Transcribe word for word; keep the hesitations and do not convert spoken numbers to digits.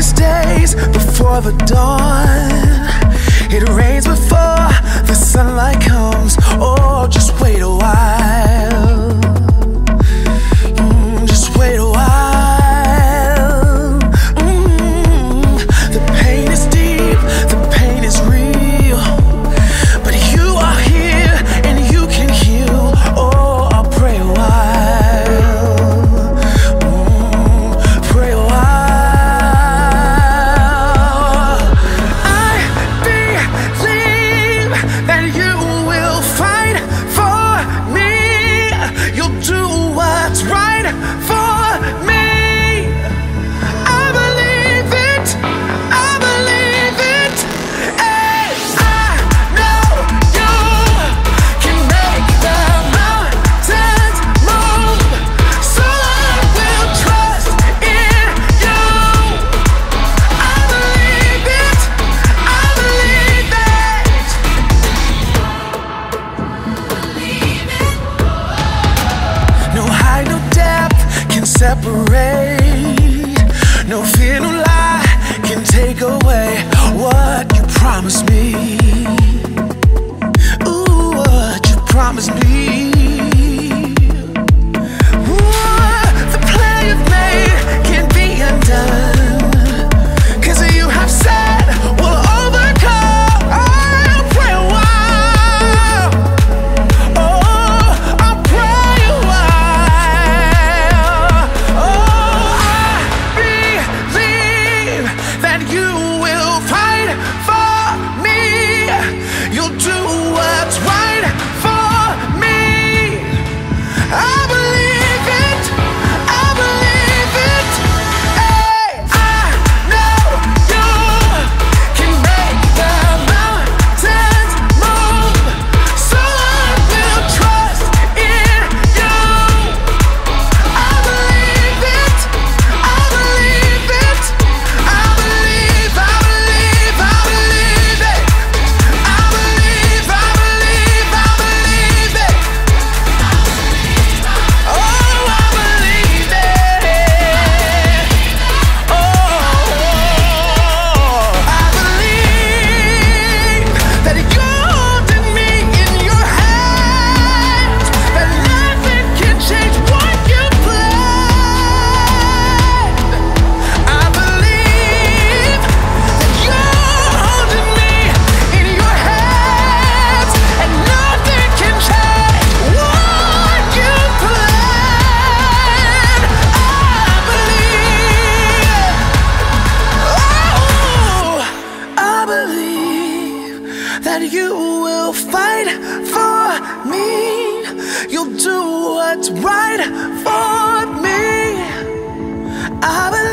darkest days before the dawn. It rains before the sunlight comes. Oh, just wait a while. Mm, just wait a while. Mm, the pain is deep, the pain is real, but you are here and you can heal. Oh, I'll pray a while. Mm, pray a while. That you will fight for me. You'll do what's right for me. I believe it, I believe it. And I know you can make the mountains move, so I will trust in you. I believe it, I believe it. No height, no depth can separate. No fear, no lie can take away what you promised me. Ooh, what you promised me. Ooh, the plan you've made can't be undone, 'cause you have said we'll overcome. I'll pray a while. Oh, I'll pray a while. Oh, I believe that you will fight for me. You'll do what's right for me. I believe it, I believe it. Hey, I know you can make the mountains move, so I will trust in you. I believe it, I believe it. I believe, I believe, I believe it. I believe, I believe, I believe it. Oh, I believe it. Oh, I believe that you're holding me in your hands, that nothing can change what you planned. I believe that you're holding me in your hands, and nothing can change what you planned. I believe. Oh, I believe that you will fight for me. You'll do what's right for me. I believe.